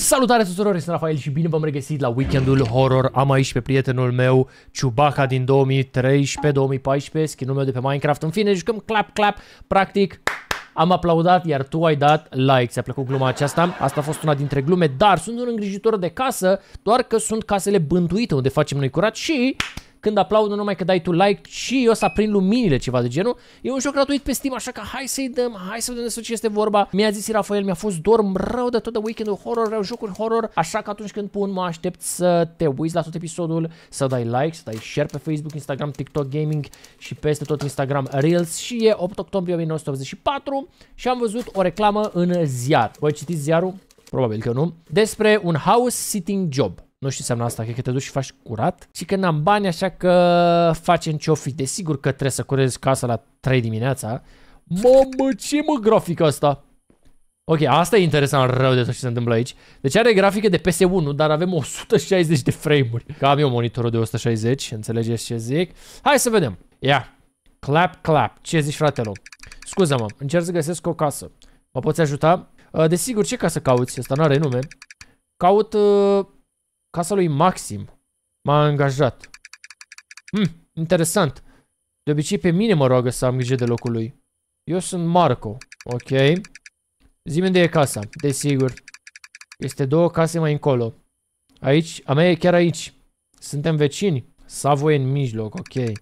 Salutare tuturor, sunt Rafael și bine v-am regăsit la Weekendul Horror. Am aici pe prietenul meu, Chewbacca din 2013-2014, skin-ul meu de pe Minecraft. În fine, jucăm clap. Practic, am aplaudat, iar tu ai dat like. Ți-a plăcut gluma aceasta? Asta a fost una dintre glume, dar sunt un îngrijitor de casă, doar că sunt casele bântuite unde facem noi curat și... când aplaud, nu numai că dai tu like, și eu să aprind luminile, ceva de genul. E un joc gratuit pe Steam, așa că hai să-i dăm, hai să vedem despre ce este vorba. Mi-a zis Rafael, mi-a fost dorm rău de tot de Weekendul Horror, vreau jocuri horror, așa că atunci când pun, mă aștept să te uiți la tot episodul, să dai like, să dai share pe Facebook, Instagram, TikTok Gaming și peste tot Instagram Reels. Și e 8 octombrie 1984 și am văzut o reclamă în ziar. Voi citiți ziarul? Probabil că nu. Despre un house sitting job. Nu știu ce înseamnă asta, cred că te duci și faci curat. Și că n-am bani, așa că facem ce-o fi. Desigur că trebuie să curezi casa la 3 dimineața. Mamă, ce mă grafică asta? Ok, asta e interesant rău de tot ce se întâmplă aici. Deci are grafică de PS1, dar avem 160 de frame-uri. Că am eu monitorul de 160, înțelegeți ce zic? Hai să vedem. Ia, clap. Ce zici, fratelo? Scuză-mă, încerc să găsesc o casă. Mă poți ajuta? Desigur, ce casă cauți? Asta nu are nume. Caut... casa lui Maxim. M-a angajat. Interesant. De obicei pe mine mă roagă să am grijă de locul lui. Eu sunt Marco. Ok. Zi-mi unde e casa. Desigur. Este 2 case mai încolo. Aici? A mea e chiar aici. Suntem vecini. Savo e în mijloc. Ok.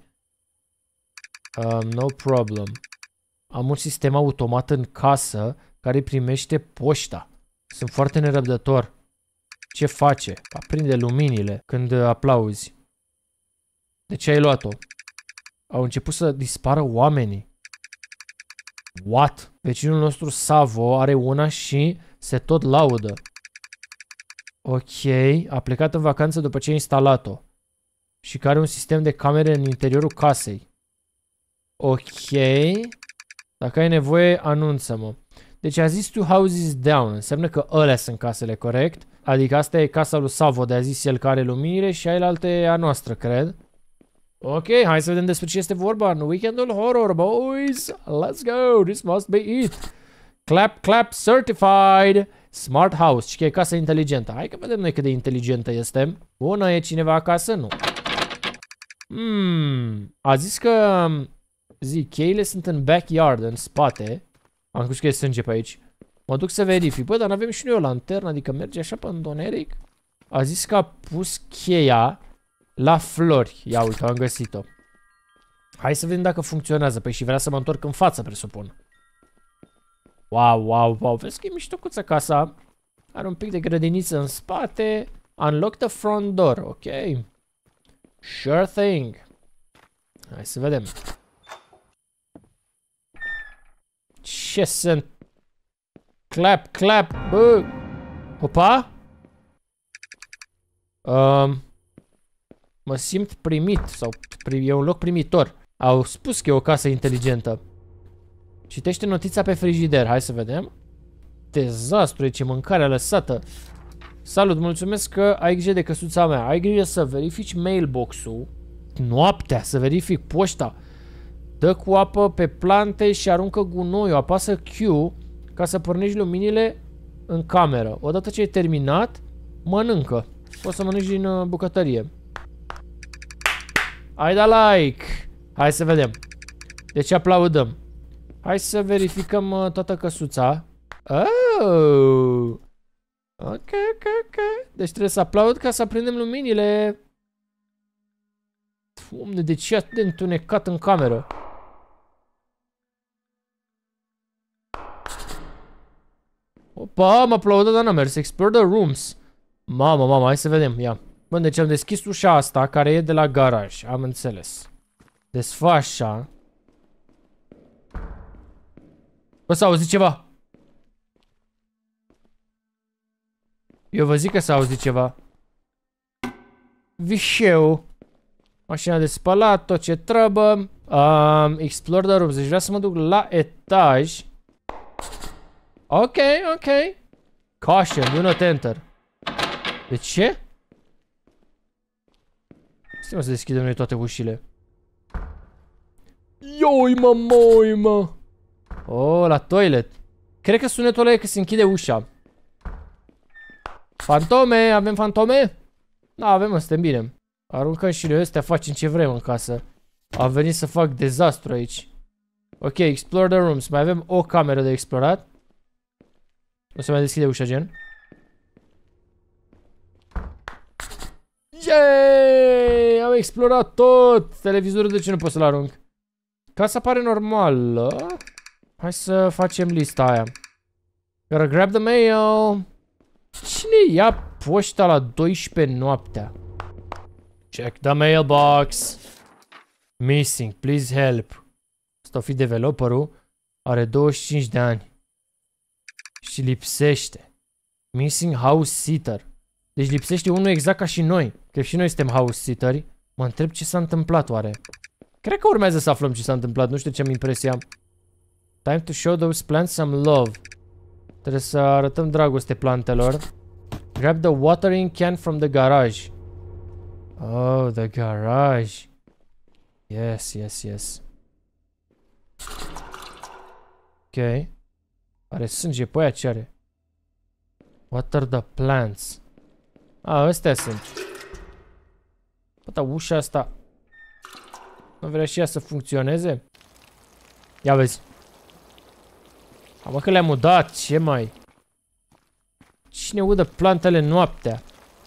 No problem. Am un sistem automat în casă care primește poșta. Sunt foarte nerăbdător. Ce face? Aprinde luminile când aplauzi. De ce ai luat-o? Au început să dispară oamenii. What? Vecinul nostru Savo are una și se tot laudă. Ok, a plecat în vacanță după ce a instalat-o. Și care are un sistem de camere în interiorul casei. Ok. Dacă ai nevoie, anunță-mă. Deci a zis 2 houses down. Înseamnă că alea sunt casele, corect? Adică asta e casa lui Savo, de a zis el că are luminile și ailalte e a noastră, cred. Ok, hai să vedem despre ce este vorba în Weekendul Horror, boys. Let's go, this must be it. Clap, certified. Smart house, și că e casa inteligentă. Hai că vedem noi cât de inteligentă este. Bună, e cineva acasă? Nu. A zis că... cheile sunt în backyard, în spate. Am spus că e sânge pe aici. Mă duc să verific. Bă, dar n-avem și noi o lanternă, adică merge așa pe întuneric. A zis că a pus cheia la flori. Ia uite, am găsit-o. Hai să vedem dacă funcționează. Păi și vrea să mă întorc în față, presupun. Wow. Vezi că e miștocuță casa. Are un pic de grădiniță în spate. Unlock the front door, ok. Sure thing. Hai să vedem. Ce sunt? Clap, bă! Opa! Mă simt primit, sau e un loc primitor. Au spus că e o casă inteligentă. Citește notița pe frigider, hai să vedem. Dezastru, ce mâncare lăsată. Salut, mulțumesc că ai grijă de căsuța mea. Ai grijă să verifici mailbox-ul noaptea, să verifici poșta. Dă cu apă pe plante și aruncă gunoiul. Apasă Q ca să pornești luminile în cameră. Odată ce ai terminat, mănâncă. Poți să mănânci din bucătărie. Hai da like! Hai să vedem. Deci aplaudăm. Hai să verificăm toată căsuța. Oh! Ok. Deci trebuie să aplaud ca să aprindem luminile. Doamne, de ce atât de întunecat în cameră? Opa, am aplaudat, dar n-a mers. Explore the rooms. Mamă, hai să vedem, ia. Bun, deci am deschis ușa asta, care e de la garaj. Am înțeles. Desfă așa. Bă, s-a auzit ceva. Eu vă zic că s-a auzit ceva. Vișeu. Mașina de spălat, tot ce trebuie. Explore the rooms. Deci vreau să mă duc la etaj. Ok. Caution, do not enter. De ce? Stai să deschidem noi toate ușile. Ioi mă. Oh, la toilet. Cred că sunetul ăla e că se închide ușa. Fantome, avem fantome? Da, avem, suntem bine. Aruncăm și noi ăstea, facem ce vrem în casă. Am venit să fac dezastru aici. Ok, explore the rooms. Mai avem o cameră de explorat. O să mai deschide ușa, gen. Yay! Am explorat tot! Televizorul de ce nu pot să-l arunc? Casa pare normală. Hai să facem lista aia. Gotta grab the mail. Cine ia poșta la 12 noaptea? Check the mailbox. Missing, please help. Asta o fi developerul. Are 25 de ani. Și lipsește. Missing house sitter. Deci lipsește unul exact ca și noi. Că și noi suntem house sitteri. Mă întreb ce s-a întâmplat oare. Cred că urmează să aflăm ce s-a întâmplat. Nu știu ce am impresia. Time to show those plants some love. Trebuie să arătăm dragoste plantelor. Grab the watering can from the garage. Oh, the garage. Yes, yes, yes. Ok. Are sânge pe aia, ce are? Water the plants. Ah, astea sunt. Bă, dar ușa asta nu vrea și ea să funcționeze? Ia vezi. Mă că le-am udat, ce mai? Cine udă plantele noaptea?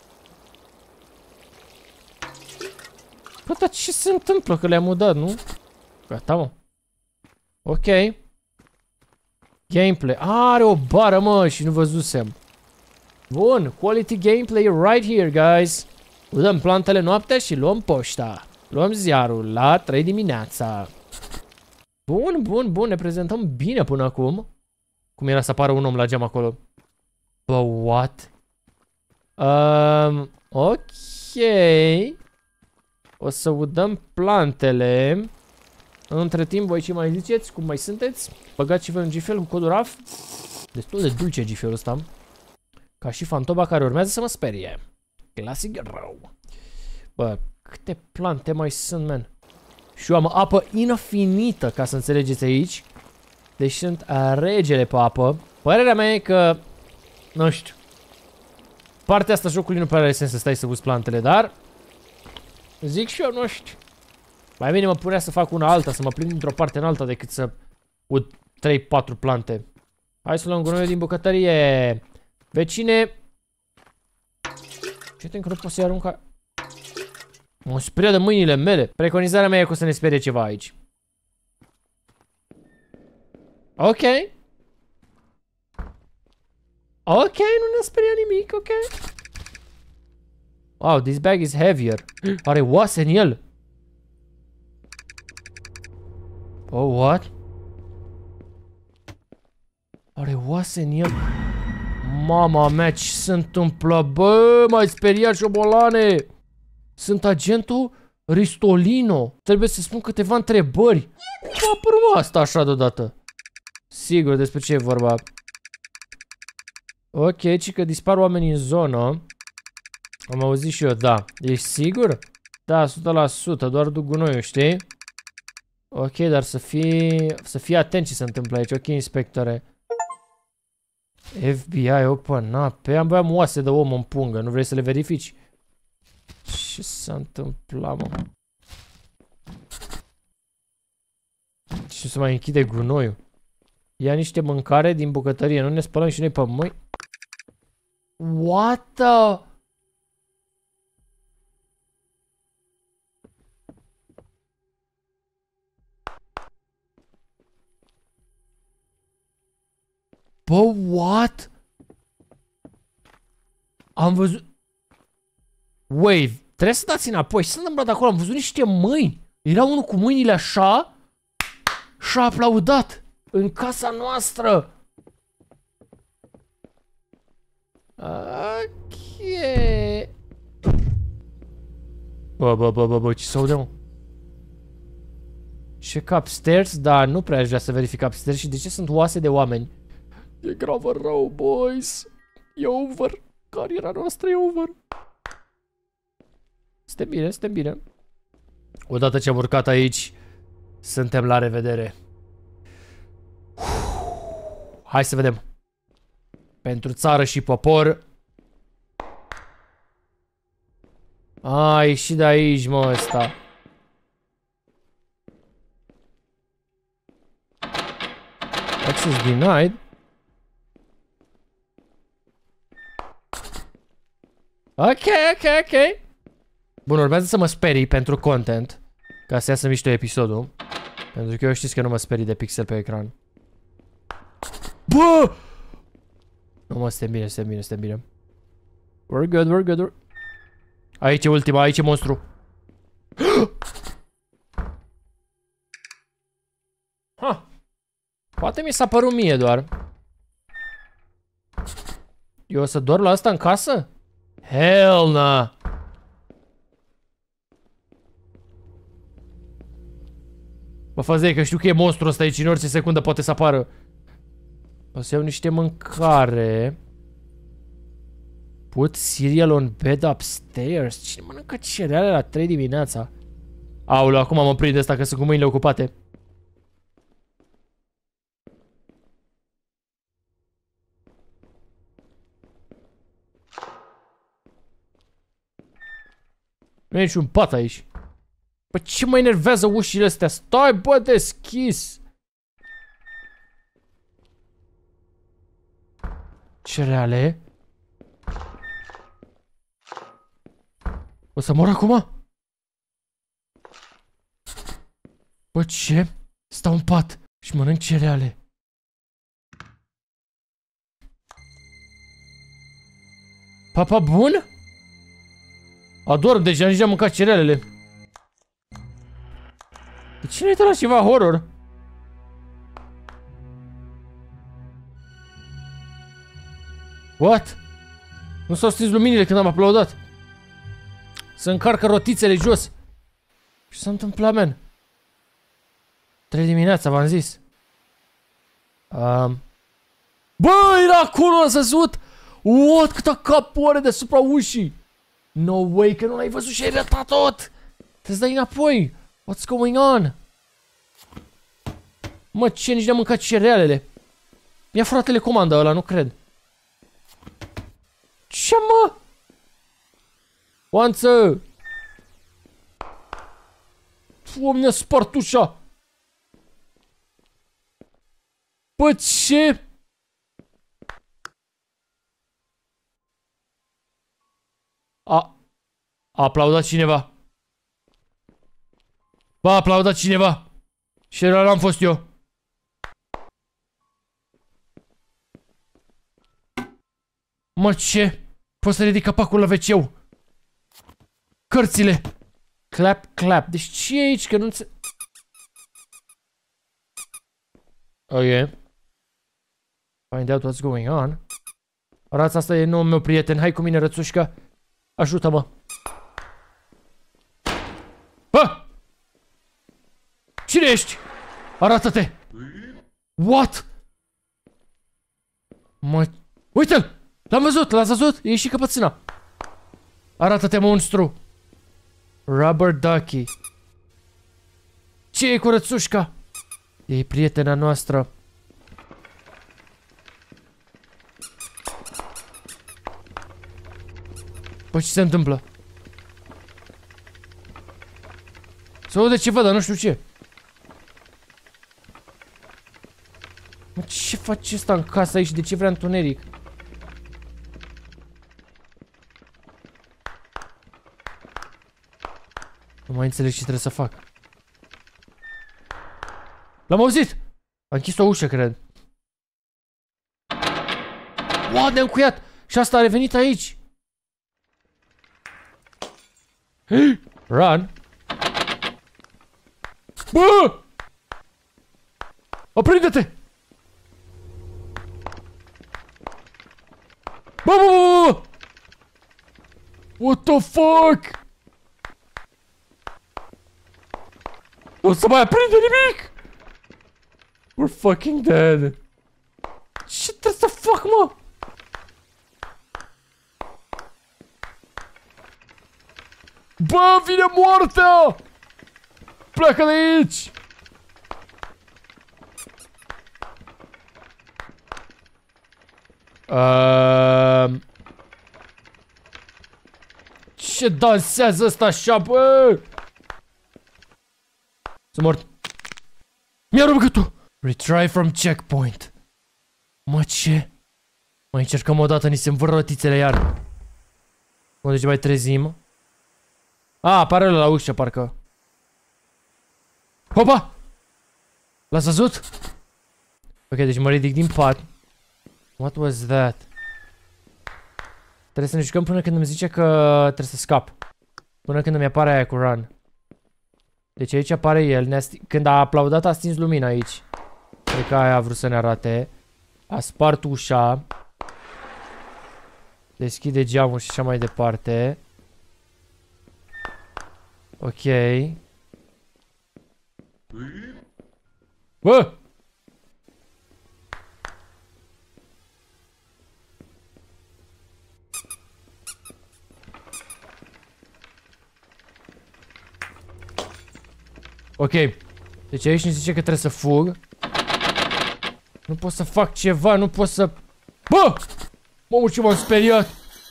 Bă, dar ce se întâmplă că le-am udat, nu? Gata, mă. Ok. Gameplay. Are o bară, mă, și nu văzusem. Bun, quality gameplay right here, guys. Udăm plantele noaptea și luăm poșta. Luăm ziarul la 3 dimineața. Bun, bun, bun, ne prezentăm bine până acum. Cum era să apară un om la geam acolo? Bă, what? Ok. O să udăm plantele. Între timp, voi ce mai ziceți? Cum mai sunteți? Băgați și voi un gifel cu codul RAF. Destul de dulce gifelul ăsta. Ca și fantoma care urmează să mă sperie. Clasic rău. Bă, câte plante mai sunt, man. Și eu am apă infinită, ca să înțelegeți aici. Deci sunt regele pe apă. Părerea mea e că, nu știu, partea asta jocului nu prea are sens să stai să uzi plantele, dar zic și eu, nu știu. Mai bine mă punea să fac una alta, să mă plimb dintr-o parte în alta decât să ud 3-4 plante. Hai să luăm gunoiul din bucătărie. Vecine. Ce te-mi că nu pot să-i arunca? Mă sperie de mâinile mele. Preconizarea mea e că o să ne sperie ceva aici. Ok. Ok, nu ne-a speriat nimic, ok. Wow, this bag is heavier. Are oase în el. Oh, what? Are oase în el. Mama mea, ce se întâmplă? Bă, m-ai speriat, șobolane. Sunt agentul Ristolino. Trebuie să spun câteva întrebări. Cum a apărut asta așa deodată? Sigur, despre ce e vorba? Ok, ci că dispar oamenii în zonă. Am auzit și eu, da. Ești sigur? Da, 100%, doar duc gunoiul, știi? Ok, dar să fii atent ce se întâmplă aici. Ok, inspectore. FBI, open up. Pe am oase de om în pungă. Nu vrei să le verifici? Ce s-a întâmplat, mă? Și să mai închide gunoiul. Ia niște mâncare din bucătărie. Nu ne spălăm și noi pe mâini? What the... Bă, what? Am văzut... Wave, trebuie să dați înapoi. Ce s-a întâmplat acolo? Am văzut niște mâini. Era unul cu mâinile așa și a aplaudat în casa noastră. Ok. Bă, ce s-aude, mă? Check upstairs? Da, nu prea aș vrea să verific upstairs. Și de ce sunt oase de oameni? E gravă rău, boys. E over. Cariera noastră e over. Suntem bine, suntem bine. Odată ce am urcat aici, suntem la revedere. Hai să vedem. Pentru țară și popor, A, ieși de aici, mă, ăsta. Access denied. Ok. Bun, urmează să mă sperii pentru content. Ca să iasă mișto episodul. Pentru că eu știți că nu mă sperii de pixel pe ecran. Bă! Nu mă, suntem bine. We're good. Aici e ultima, aici e monstru. Ha. Poate mi s-a părut mie doar. Eu o să dorm la asta în casă? Hell na! Bă, faza e că știu că e monstru ăsta aici, în orice secundă poate să apară. O să iau niște mâncare. Put cereal on bed upstairs. Cine mănâncă cereale la 3 dimineața? Aoleu, acum mă prind ăsta că sunt cu mâinile ocupate. Nu e niciun pat aici. Bă, ce mă enervează ușile astea? Stai, bă, deschis! Cereale? O să mor acum? Bă, ce? Stau în pat și mănânc cereale. Papa bun? Adorm, deja nici am mâncat cerealele. De ce nu-i la ceva horror? What? Nu s-au stins luminile când am aplaudat. Se încarcă rotițele jos. Ce s-a întâmplat, man? 3 dimineața, v-am zis. Bă, era acolo, a săsut! What? Câta capul are deasupra ușii! No way, că nu l-ai văzut și ai ratat tot! Trebuie să dai înapoi! What's going on? Mă, ce? Nici n-am mâncat cerealele. Ia fratele comanda ăla, nu cred. Ce, mă? Oanță! Doamne, a spart ușa! Bă, ce? A aplaudat cineva. Bă, a aplaudat cineva. Și ăla n-am fost eu. Mă, ce? Poți să ridic capacul la WC-ul. Cărțile. Clap. Deci ce e aici? Că nu înțe... Ok. Find out what's going on. Rața asta e noul meu prieten. Hai cu mine, rățușca. Ajută-mă. Ah! Cine ești? Arată-te! What? Mă... Uite-l! L-ați văzut? E și căpățâna. Arată-te, monstru. Rubber Ducky. Ce e cu rățușca? E prietena noastră. Păi ce se întâmplă? Se aude ceva, dar nu știu ce. Mă, ce face ăsta în casa aici? De ce vrea întuneric? Nu mai înțeleg ce trebuie să fac. L-am auzit! A închis o ușă, cred. Wow, ne-a încuiat! Și asta a revenit aici! Run! Bă! Aprinde-te! Bă! What the fuck? Nu se mai aprinde nimic! We're fucking dead. Ce trebuie să fac, mă? Bă, vine moartea! Pleacă de aici! Ce dansează ăsta așa, bă? Sunt mort. Mi-a rupt gâtul. Retry from checkpoint. Mă, ce? Mai încercăm o dată, ni se învâră rotițele iar. Unde ce mai trezim? A, apare la ușă, parcă. Hopa! L-ați văzut? Ok, deci mă ridic din pat. What was that? Trebuie să ne jucăm până când îmi zice că trebuie să scap. Până când îmi apare aia cu run. Deci aici apare el. Când a aplaudat a stins lumina aici. Cred că aia a vrut să ne arate. A spart ușa. Deschide geamul și așa mai departe. Ok. Bă! Ok. Deci aici ne zice că trebuie să fug. Nu pot să fac ceva, nu pot să... Bă! Mamă, ce m-am speriat!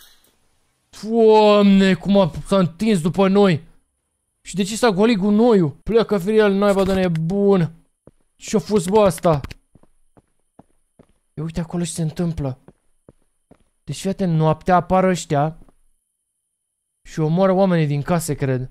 Doamne, cum s-a întins după noi! Și de ce s-a golit gunoiul? Pleacă firial, naiba de nebun! Ce-a fost, bă, asta? E, uite acolo ce se întâmplă. Deci, fiate, noaptea apar ăștia și omoară oamenii din case, cred.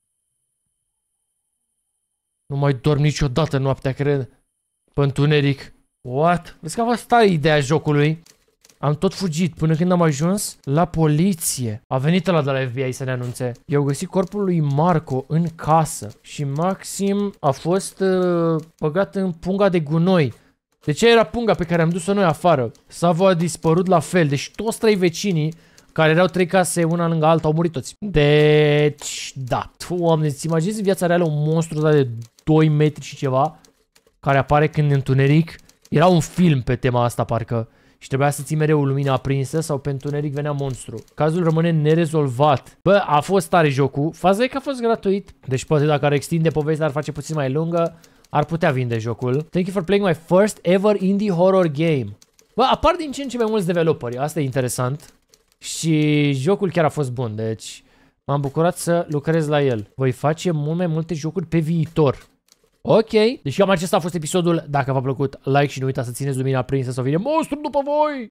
Nu mai dorm niciodată noaptea, cred. Pe întuneric. What? Vezi că a fost tare ideea jocului. Am tot fugit până când am ajuns la poliție. A venit ăla de la FBI să ne anunțe. I-au găsit corpul lui Marco în casă. Și Maxim a fost băgat în punga de gunoi. Deci aia era punga pe care am dus-o noi afară. Savo a dispărut la fel. Deci toți trei vecinii, care erau trei case una lângă alta, au murit toți. Deci, da. Doamne, îți imaginezi în viața reală un monstru de 2 metri și ceva, care apare când e întuneric? Era un film pe tema asta, parcă. Și trebuia să ții mereu lumina aprinsă sau pe întuneric venea monstru. Cazul rămâne nerezolvat. Bă, a fost tare jocul. Faza e că a fost gratuit. Deci poate dacă ar extinde povestea, ar face puțin mai lungă, ar putea vinde jocul. Thank you for playing my first ever indie horror game. Bă, apar din ce în ce mai mulți developeri. Asta e interesant. Și jocul chiar a fost bun, deci m-am bucurat să lucrez la el. Voi face mult mai multe jocuri pe viitor. Ok, deci cam acesta a fost episodul. Dacă v-a plăcut, like și nu uitați să țineți lumina aprinsă sau vine monstru după voi!